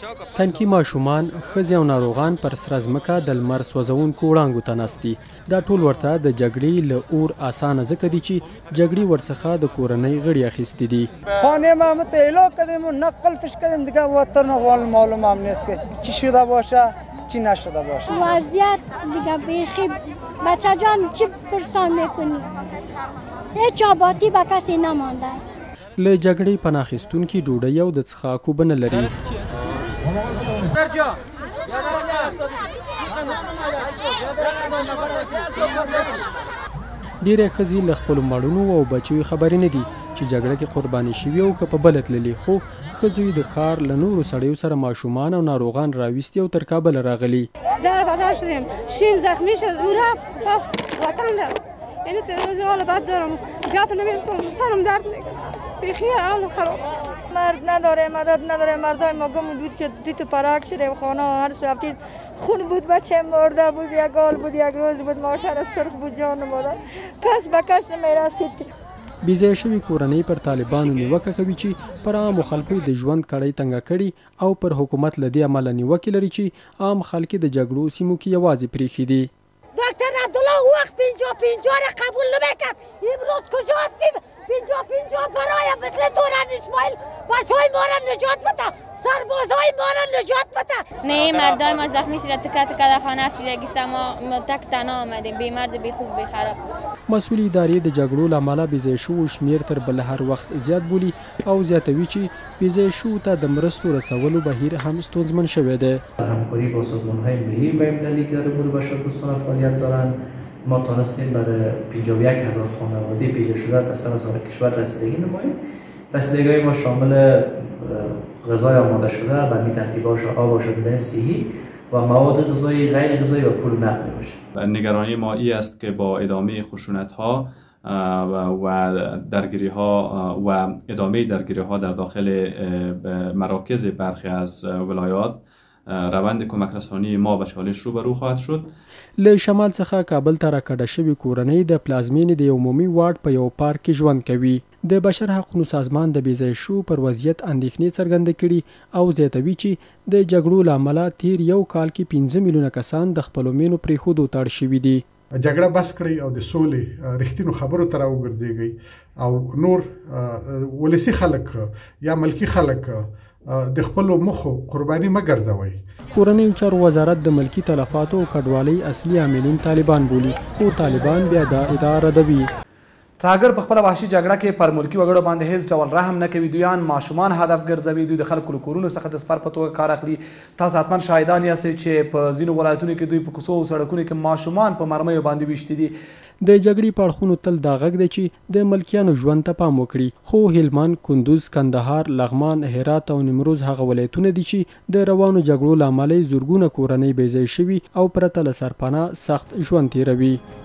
تنکي ماشومان، ښځې او ناروغان پر سره ځمکه د لمر سوځونکو وړانګو ته ناست دي. دا ټول ورته د جګړې له اور اسانه ځکه دي چې جګړې ورڅخه د کورنۍ غړي اخیستي دي. خانه ما متعلق کردیم و نقل فش کردیم دیگه وطن معلوم هم نیست که چی شده باشه چی نشده باشه. وضعیت دیگه بیخی بچه جان چی پرسان میکنی؟ هیچ آبادی به کسی نمانده است. له جګړې پناه اخیستونکي ډوډۍ او د څښاکو به نه لري. ډېری ښځې له خپلو مړونو او بچیو خبرې نه دي چې جګړه کې قرباني شوي او که په بله تللي، خو ښځو یې د ښار له نورو سړیو سره ماشومان او ناروغان راویستي او تر کابله راغلي. در بدر شدیم، شیر زخمی شد، او رفت پس وطن رفت. یعنی روز حال بد دارم، گپ نمی‌کنم، سرم درد میکنه. بیخی حال خراب. مرد نداره، مدد نداره، مردای ما گم بود که دیت پراک شده و خانه هر سو هفتید خون بود، بچه مرده بود، یک آل بود، یک روز بود، ماشر سرخ بود، جان مادر کس به کس نمیرسید. بېځایه شوي کورنۍ پر طالبانو نیوکه کوي چې پر عامو خلکو د ژوند کړۍ تنګه کړي او پر حکومت له دې امله نیوکې لري چې عام خلک د جګړو سیمو کې یوازې پریښي دي. دکتر عبدالله او وقت 50 را قبول نمیکرد. امروز کجا هستیم؟ 50 برای مثل دوران اسماعیل بچهای ما را نجات بده، سربازهای ما را نجات بده. نه مردای ما زخمی شده، تکه تکه در خانه افتیدگی است. ما تک تنها آمدیم، بی مرد بی خوب بی خراب. مسئول ادارې د جګړو له امله بېځایه شوو شمېر تر بل هر وخت زیات بولي او زیاتوي چې بېځایه شوو ته د مرستو رسولو بهیر هم ستونزمن شوی دی. همکاری با سازمان‌های ملی و بین‌المللی که در امور بشردوستانه فعالیت دارند، ما تانستیم برای 51,000 خانواده پیدا شده در سراسر کشور رسیدگی نماییم. رسیدگی‌های ما شامل غذای آماده شده، به ترتیب آب و شدن صحی و مواد غذایی غیر غذایی و پول نقدی باشه. نگرانی ما این است که با ادامه خشونت‌ها و درگیری‌ها و ادامه درگیری‌ها در داخل مراکز برخی از ولایات روند کمک رسانی ما به چالش روبرو خواهد شد. له شمال څخه کابل ته راکډه شوې کورنۍ د پلازمینې د یو عمومي واټ په یو پارک کې ژوند کوي. د بشر حقوقو سازمان د بېځایه شوو پر وضعیت اندېښنې څرګندې کړي او زیاتوي چې د جګړو له امله تیر یو کال کې 15 میلیونه کسان د خپلو مینو پرېښودو ته اړ شوي دي. جګړه بس کړئ او د سولې رښتینو خبرو ته راوګرځېږئ او نور ولسي خلک یا ملکي خلک د خپلو موخو قرباني مه ګرځوئ. کورنیو چارو وزارت د ملکي تلفاتو او کډوالۍ اصلي عاملین طالبان بولي، خو طالبان بیا دا ادعا ردوي. ترهګر په خپله وحشي جګړه کې پر ملکي وګړو باندې هیڅ ډول رحم نه کوي. دویان ماشومان هدف ګرځوي، دوی د خلکو له کورونو څخه د سپر په توګه کار اخلي. تاسو حتما شاهدان یاستئ چې په ځینو ولایتونو کې دوی په کوڅو او سړکونو کې ماشومان په مرمیو باندې ویشتي دي. د جګړې په اړخونو تل دا غږ دی چې د ملکیانو ژوند ته پام وکړي، خو هلمند، کندوز، کندهار، لغمان، هرات او نیمروز هغه ولایتونه دي چې د روانو جګړو له امله زرګونه کورنۍ بېځایه شوي او پرته له سرپناه سخت ژوند تیروي.